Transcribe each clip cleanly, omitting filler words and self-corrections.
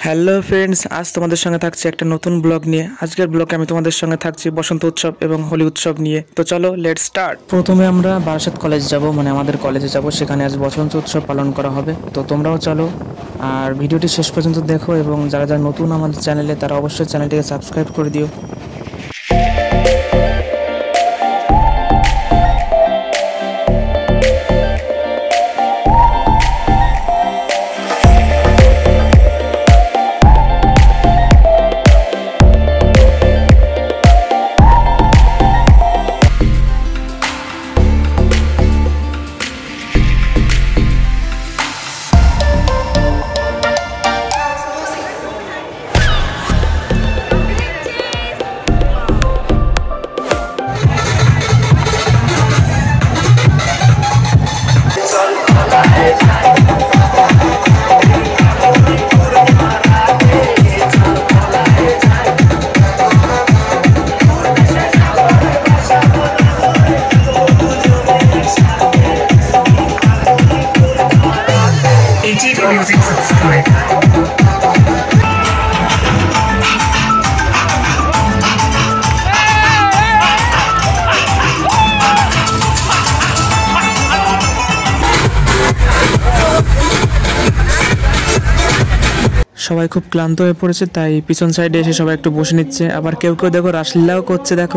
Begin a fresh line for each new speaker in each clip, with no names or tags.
Hello friends, আজ তোমাদের সঙ্গে থাকছে একটা নতুন ব্লগ নিয়ে। আজকের ব্লগে আমি তোমাদের সঙ্গে থাকছি বসন্ত উৎসব এবং হোলি উৎসব নিয়ে। তো চলো লেটস স্টার্ট। প্রথমে আমরা বারাসাত কলেজ যাব, মানে আমাদের কলেজে যাব। সেখানে আজ বসন্ত উৎসব পালন করা হবে। তো তোমরাও চলো আর ভিডিওটি শেষ পর্যন্ত দেখো, এবং যারা যারা নতুন আমাদের চ্যানেলে তারা অবশ্যই চ্যানেলটিকে সাবস্ক্রাইব করে দিও। সবাই খুব ক্লান্ত হয়ে পড়েছে, তাই পিছন সাইডে এসে সবাই একটু বসে নিচ্ছে। আবার কেউ কেউ দেখো রাসলীলাও করছে, দেখো।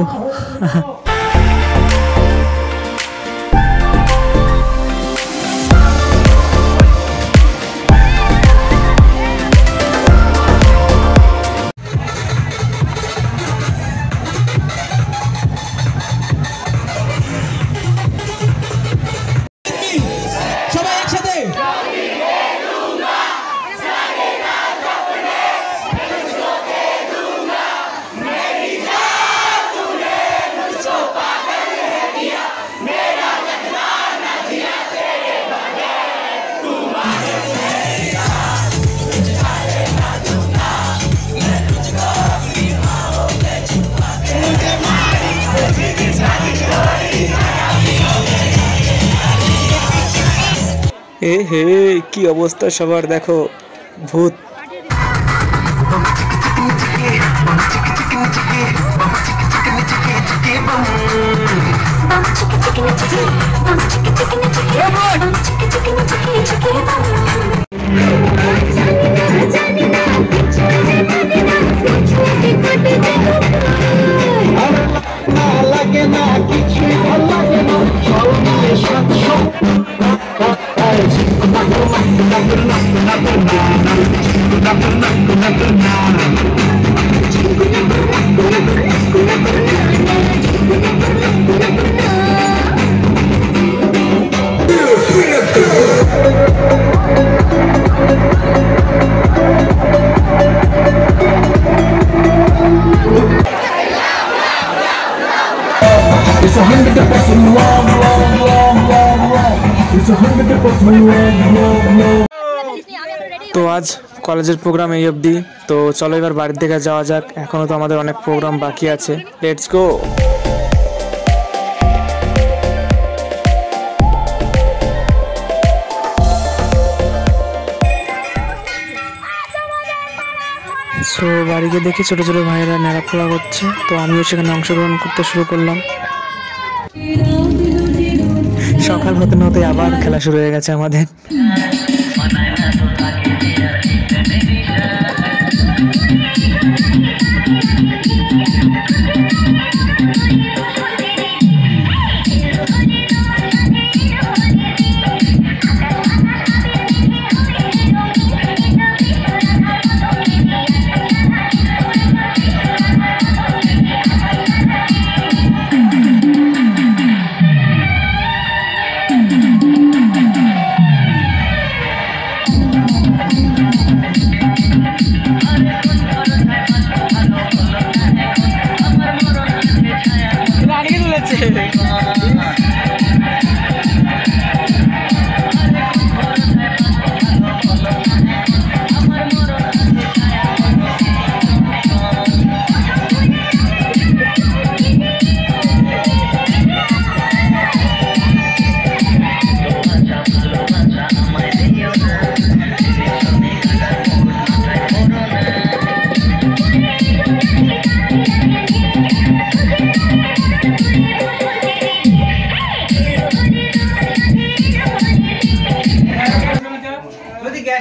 এ হে, কি অবস্থা সবার, দেখো ভূত।
It's 100% long. It's 100% long.
তো আজ কলেজের প্রোগ্রাম এই অবধি। তো চলো এবার বাড়ির দিকে যাওয়া যাক, এখনো তো আমাদের অনেক প্রোগ্রাম বাকি আছে। Let's go. সো বাড়িতে দেখি ছোট ছোট ভাইয়েরা নেড়াপোড়া করছে, তো আমিও সেখানে অংশগ্রহণ করতে শুরু করলাম। সকাল হতে না হতে আবার খেলা শুরু হয়ে গেছে আমাদের।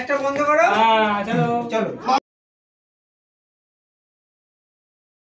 গ্যাসটা বন্ধ করো।
চলো
চলো।